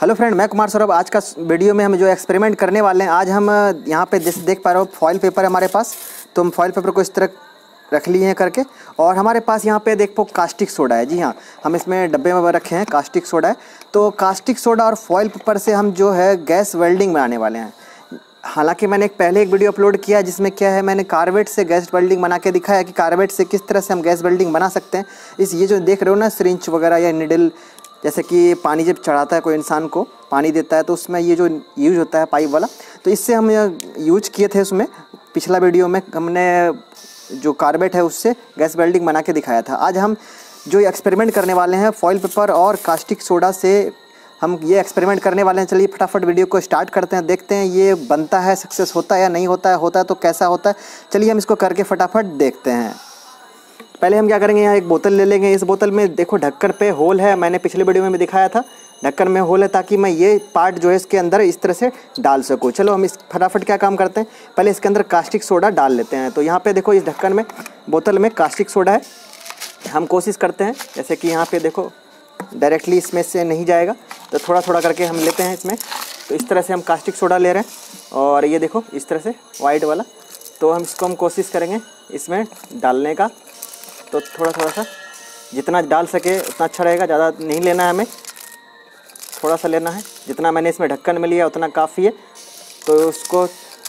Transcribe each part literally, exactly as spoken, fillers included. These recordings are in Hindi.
हेलो फ्रेंड, मैं कुमार सौरभ। आज का वीडियो में हम जो एक्सपेरिमेंट करने वाले हैं, आज हम यहाँ पे जैसे देख पा रहे हो फॉइल पेपर है हमारे पास। तो हम फॉइल पेपर को इस तरह रख लिए हैं करके, और हमारे पास यहाँ पे देखो कास्टिक सोडा है। जी हाँ, हम इसमें डब्बे में रखे हैं, कास्टिक सोडा है। तो कास्टिक सोडा और फॉइल पेपर से हम जो है गैस वेल्डिंग बनाने वाले हैं। हालांकि मैंने एक पहले एक वीडियो अपलोड किया है जिसमें क्या है, मैंने कार्बेट से गैस वेल्डिंग बना के दिखाया कि कार्बेट से किस तरह से हम गैस वेल्डिंग बना सकते हैं। इस ये जो देख रहे हो ना, सिरिंज वगैरह या निडल, जैसे कि पानी जब चढ़ाता है कोई इंसान को, पानी देता है तो उसमें ये जो यूज होता है पाइप वाला, तो इससे हम यूज किए थे। उसमें पिछला वीडियो में हमने जो कार्बेट है उससे गैस वेल्डिंग बना के दिखाया था। आज हम जो एक्सपेरिमेंट करने वाले हैं फॉइल पेपर और कास्टिक सोडा से, हम ये एक्सपेरिमेंट करने वाले हैं। चलिए फटाफट वीडियो को स्टार्ट करते हैं, देखते हैं ये बनता है, सक्सेस होता है या नहीं होता है, होता है तो कैसा होता है। चलिए हम इसको करके फटाफट देखते हैं। पहले हम क्या करेंगे, यहाँ एक बोतल ले लेंगे। इस बोतल में देखो ढक्कन पे होल है, मैंने पिछले वीडियो में भी दिखाया था। ढक्कन में होल है ताकि मैं ये पार्ट जो है इसके अंदर इस तरह से डाल सकूँ। चलो हम इस फटाफट क्या काम करते हैं, पहले इसके अंदर कास्टिक सोडा डाल लेते हैं। तो यहाँ पे देखो इस ढक्कन में, बोतल में कास्टिक सोडा है। हम कोशिश करते हैं, जैसे कि यहाँ पे देखो डायरेक्टली इसमें से नहीं जाएगा, तो थोड़ा थोड़ा करके हम लेते हैं इसमें। तो इस तरह से हम कास्टिक सोडा ले रहे हैं, और ये देखो इस तरह से वाइट वाला। तो हम इसको हम कोशिश करेंगे इसमें डालने का। तो थोड़ा थोड़ा सा जितना डाल सके उतना अच्छा रहेगा, ज़्यादा नहीं लेना है हमें, थोड़ा सा लेना है। जितना मैंने इसमें ढक्कन में लिया उतना काफ़ी है। तो उसको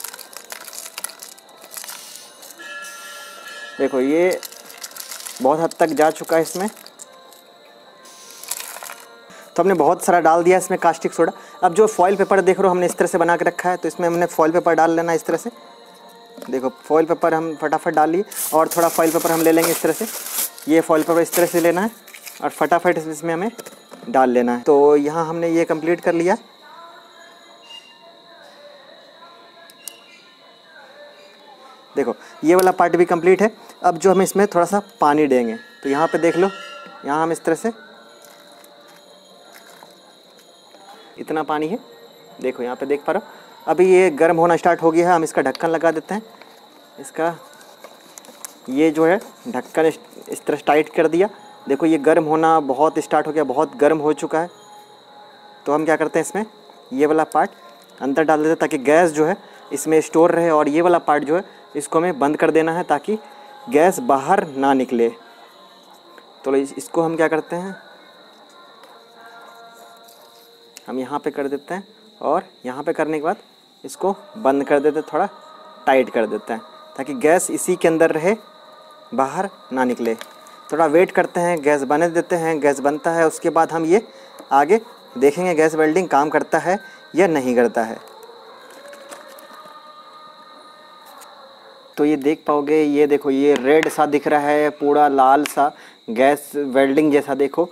देखो ये बहुत हद तक जा चुका है इसमें। तो हमने बहुत सारा डाल दिया इसमें कास्टिक सोडा। अब जो फॉइल पेपर देख रहे हो हमने इस तरह से बना के रखा है, तो इसमें हमने फॉइल पेपर डाल लेना इस तरह से। देखो फॉइल पेपर हम फटाफट डाल लिए, और थोड़ा फॉइल पेपर हम ले लेंगे इस तरह से। ये फॉइल पेपर इस तरह से लेना है और फटाफट इसमें हमें डाल लेना है। तो यहाँ हमने ये कंप्लीट कर लिया। देखो ये वाला पार्ट भी कंप्लीट है। अब जो हम इसमें थोड़ा सा पानी देंगे, तो यहाँ पे देख लो, यहाँ हम इस तरह से इतना पानी है, देखो यहाँ पे देख पा रहे हो। अभी ये गर्म होना स्टार्ट हो गया है। हम इसका ढक्कन लगा देते हैं। इसका ये जो है ढक्कन इस तरह टाइट कर दिया। देखो ये गर्म होना बहुत स्टार्ट हो गया, बहुत गर्म हो चुका है। तो हम क्या करते हैं, इसमें ये वाला पार्ट अंदर डाल देते हैं ताकि गैस जो है इसमें स्टोर रहे, और ये वाला पार्ट जो है इसको हमें बंद कर देना है ताकि गैस बाहर ना निकले। तो इसको हम क्या करते हैं, हम यहाँ पे कर देते हैं, और यहाँ पे करने के बाद इसको बंद कर देते हैं, थोड़ा टाइट कर देते हैं ताकि गैस इसी के अंदर रहे, बाहर ना निकले। थोड़ा वेट करते हैं, गैस बने देते हैं। गैस बनता है, उसके बाद हम ये आगे देखेंगे गैस वेल्डिंग काम करता है या नहीं करता है। तो ये देख पाओगे, ये देखो ये रेड सा दिख रहा है, पूरा लाल सा गैस वेल्डिंग जैसा। देखो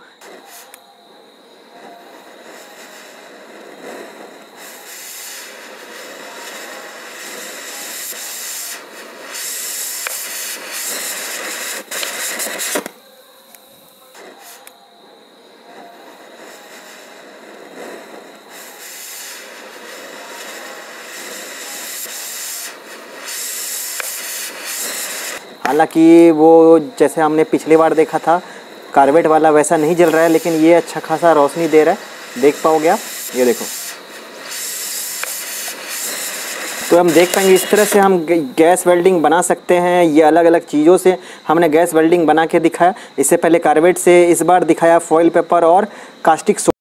हालांकि वो जैसे हमने पिछली बार देखा था कार्बेट वाला वैसा नहीं जल रहा है, लेकिन ये अच्छा खासा रोशनी दे रहा है, देख पाओगे आप। ये देखो, तो हम देख पाएंगे इस तरह से हम गैस वेल्डिंग बना सकते हैं। ये अलग अलग चीज़ों से हमने गैस वेल्डिंग बना के दिखाया। इससे पहले कार्बेट से, इस बार दिखाया फॉइल पेपर और कास्टिक